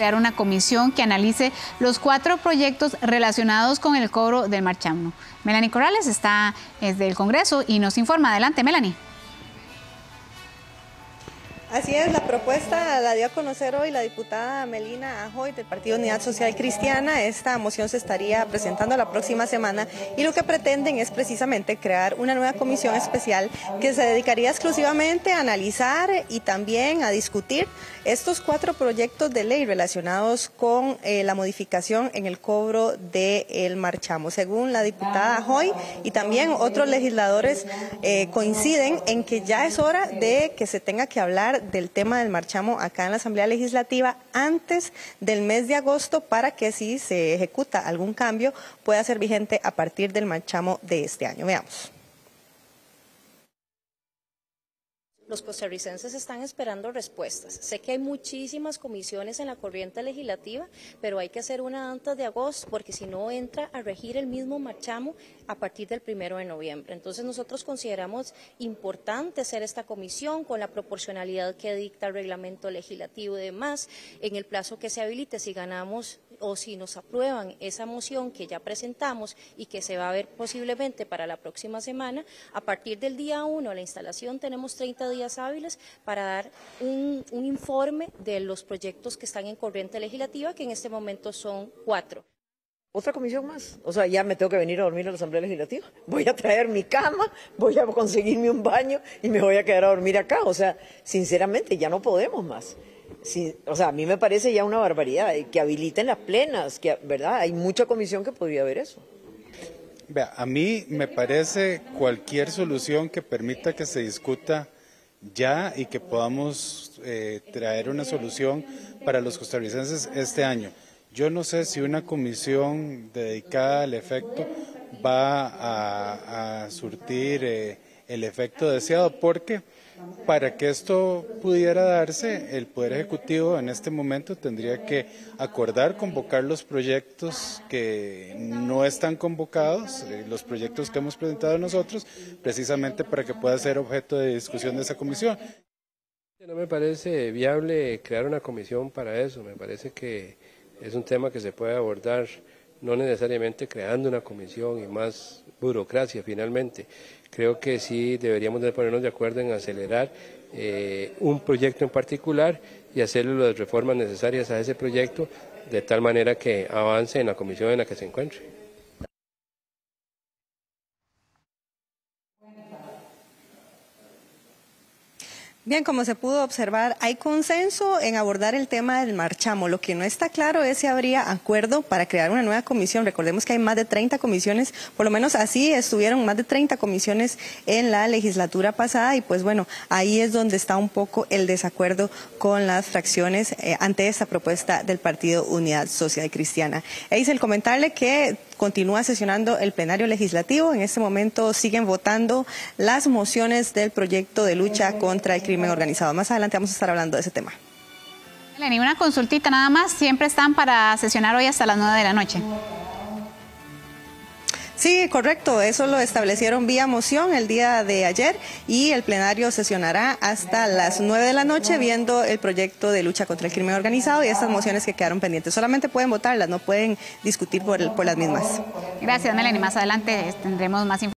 crear una comisión que analice los 4 proyectos relacionados con el cobro del marchamo. Melanie Corrales está desde el Congreso y nos informa. Adelante, Melanie. Así es, la propuesta la dio a conocer hoy la diputada Melina Ajoy del Partido Unidad Social Cristiana. Esta moción se estaría presentando la próxima semana y lo que pretenden es precisamente crear una nueva comisión especial que se dedicaría exclusivamente a analizar y también a discutir estos 4 proyectos de ley relacionados con la modificación en el cobro del marchamo. Según la diputada Ajoy y también otros legisladores coinciden en que ya es hora de que se tenga que hablar del tema del marchamo acá en la Asamblea Legislativa antes del mes de agosto para que si se ejecuta algún cambio pueda ser vigente a partir del marchamo de este año. Veamos. Los costarricenses están esperando respuestas. Sé que hay muchísimas comisiones en la corriente legislativa, pero hay que hacer una antes de agosto porque si no entra a regir el mismo marchamo a partir del 1 de noviembre. Entonces nosotros consideramos importante hacer esta comisión con la proporcionalidad que dicta el reglamento legislativo y demás en el plazo que se habilite. Si ganamos o si nos aprueban esa moción que ya presentamos y que se va a ver posiblemente para la próxima semana, a partir del día 1 de la instalación tenemos 30 días hábiles para dar un informe de los proyectos que están en corriente legislativa, que en este momento son 4. Otra comisión más, o sea, ya me tengo que venir a dormir a la Asamblea Legislativa, voy a traer mi cama, voy a conseguirme un baño y me voy a quedar a dormir acá, o sea, sinceramente ya no podemos más. Sí, o sea, a mí me parece ya una barbaridad, que habiliten las plenas, que, ¿verdad? Hay mucha comisión que podría ver eso. Vea, a mí me parece cualquier solución que permita que se discuta ya y que podamos traer una solución para los costarricenses este año. Yo no sé si una comisión dedicada al efecto va a surtir el efecto deseado, porque para que esto pudiera darse, el Poder Ejecutivo en este momento tendría que acordar convocar los proyectos que no están convocados, los proyectos que hemos presentado nosotros, precisamente para que pueda ser objeto de discusión de esa comisión. No me parece viable crear una comisión para eso, me parece que es un tema que se puede abordar no necesariamente creando una comisión y más burocracia finalmente. Creo que sí deberíamos de ponernos de acuerdo en acelerar un proyecto en particular y hacerle las reformas necesarias a ese proyecto de tal manera que avance en la comisión en la que se encuentre. Bien, como se pudo observar, hay consenso en abordar el tema del marchamo. Lo que no está claro es si habría acuerdo para crear una nueva comisión. Recordemos que hay más de 30 comisiones, por lo menos así estuvieron más de 30 comisiones en la legislatura pasada y pues bueno, ahí es donde está un poco el desacuerdo con las fracciones ante esta propuesta del Partido Unidad Social Cristiana. Eisel, comentarle que continúa sesionando el plenario legislativo. En este momento siguen votando las mociones del proyecto de lucha contra el crimen organizado. Más adelante vamos a estar hablando de ese tema. Melanie, una consultita nada más. Siempre están para sesionar hoy hasta las 9 de la noche. Sí, correcto. Eso lo establecieron vía moción el día de ayer y el plenario sesionará hasta las 9 de la noche viendo el proyecto de lucha contra el crimen organizado y estas mociones que quedaron pendientes. Solamente pueden votarlas, no pueden discutir por las mismas. Gracias, Melanie. Más adelante tendremos más información.